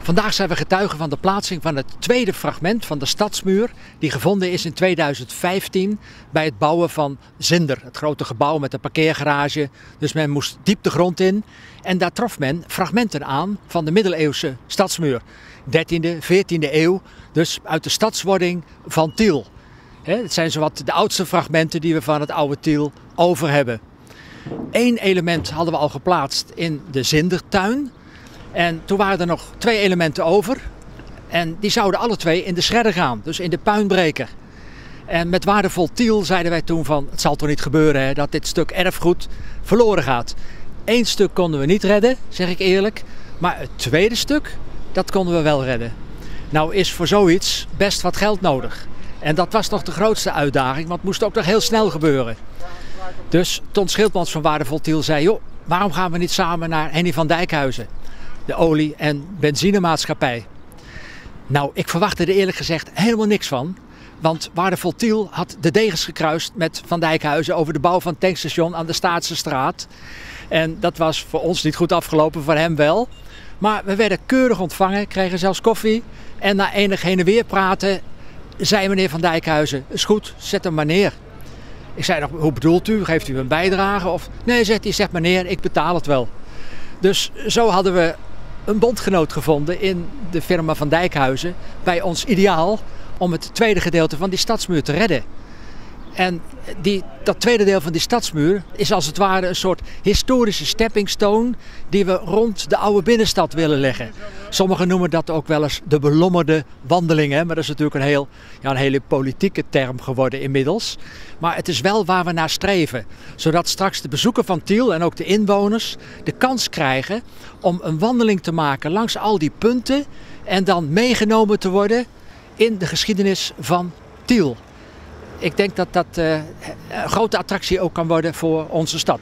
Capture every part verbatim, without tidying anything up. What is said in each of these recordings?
Vandaag zijn we getuigen van de plaatsing van het tweede fragment van de stadsmuur die gevonden is in tweeduizend vijftien bij het bouwen van Zinder, het grote gebouw met een parkeergarage. Dus men moest diep de grond in en daar trof men fragmenten aan van de middeleeuwse stadsmuur. dertiende, veertiende eeuw, dus uit de stadswording van Tiel. Het zijn zowat de oudste fragmenten die we van het oude Tiel over hebben. Eén element hadden we al geplaatst in de Zindertuin. En toen waren er nog twee elementen over. En die zouden alle twee in de shredder gaan, dus in de puinbreker. En met Waardevol Tiel zeiden wij toen van, het zal toch niet gebeuren hè, dat dit stuk erfgoed verloren gaat. Eén stuk konden we niet redden, zeg ik eerlijk. Maar het tweede stuk, dat konden we wel redden. Nou is voor zoiets best wat geld nodig. En dat was nog de grootste uitdaging, want het moest ook nog heel snel gebeuren. Dus Ton Schildmans van Waardevol Tiel zei, joh, waarom gaan we niet samen naar Henny van Dijkhuizen? De olie- en benzinemaatschappij. Nou, ik verwachtte er eerlijk gezegd helemaal niks van. Want Waardevol Tiel had de degens gekruist met Van Dijkhuizen over de bouw van het tankstation aan de Staatse straat. En dat was voor ons niet goed afgelopen, voor hem wel. Maar we werden keurig ontvangen, kregen zelfs koffie. En na enig heen en weer praten, zei meneer Van Dijkhuizen, is goed, zet hem maar neer. Ik zei nog, hoe bedoelt u? Geeft u een bijdrage? Of nee, zegt hij, zeg maar neer, ik betaal het wel. Dus zo hadden we een bondgenoot gevonden in de firma Van Dijkhuizen bij ons ideaal om het tweede gedeelte van die stadsmuur te redden. En die, dat tweede deel van die stadsmuur is als het ware een soort historische stepping stone die we rond de oude binnenstad willen leggen. Sommigen noemen dat ook wel eens de belommerde wandelingen, maar dat is natuurlijk een, heel, ja, een hele politieke term geworden inmiddels. Maar het is wel waar we naar streven, zodat straks de bezoeker van Tiel en ook de inwoners de kans krijgen om een wandeling te maken langs al die punten en dan meegenomen te worden in de geschiedenis van Tiel. Ik denk dat dat uh, een grote attractie ook kan worden voor onze stad.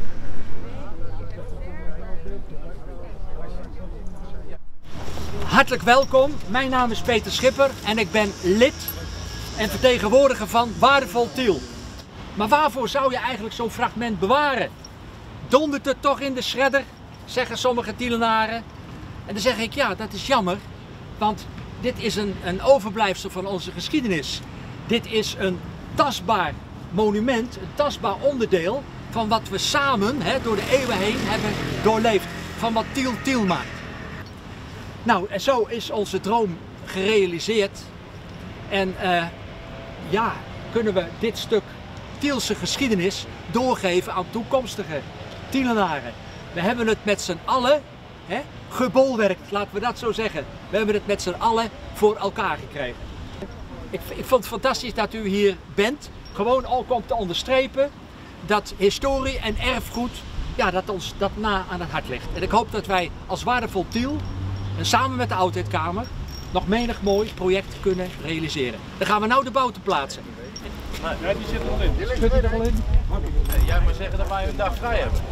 Hartelijk welkom, mijn naam is Peter Schipper en ik ben lid en vertegenwoordiger van Waardevol Tiel. Maar waarvoor zou je eigenlijk zo'n fragment bewaren? Dondert het toch in de shredder, zeggen sommige Tielenaren. En dan zeg ik ja, dat is jammer, want dit is een, een overblijfsel van onze geschiedenis. Dit is een tastbaar monument, een tastbaar onderdeel van wat we samen hè, door de eeuwen heen hebben doorleefd. Van wat Tiel Tiel maakt. Nou, en zo is onze droom gerealiseerd. En uh, ja, kunnen we dit stuk Tielse geschiedenis doorgeven aan toekomstige Tielenaren. We hebben het met z'n allen hè, gebolwerkt, laten we dat zo zeggen. We hebben het met z'n allen voor elkaar gekregen. Ik, ik vond het fantastisch dat u hier bent. Gewoon al komt te onderstrepen dat historie en erfgoed, ja, dat ons dat na aan het hart ligt. En ik hoop dat wij als Waardevol Tiel en samen met de Oudheidkamer nog menig mooi project kunnen realiseren. Dan gaan we nou de bouten plaatsen. Ja, die zit er al in. Zit er al in? Nee, jij maar zeggen dat wij een dag vrij hebben.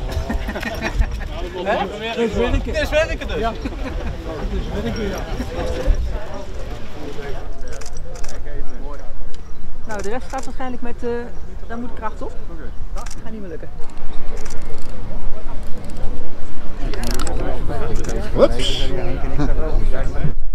Het is werken. Het is werken dus. Ja. Het is werken, ja. Nou, de rest gaat waarschijnlijk met, uh, daar moet kracht op. Dat gaat niet meer lukken. Whoops.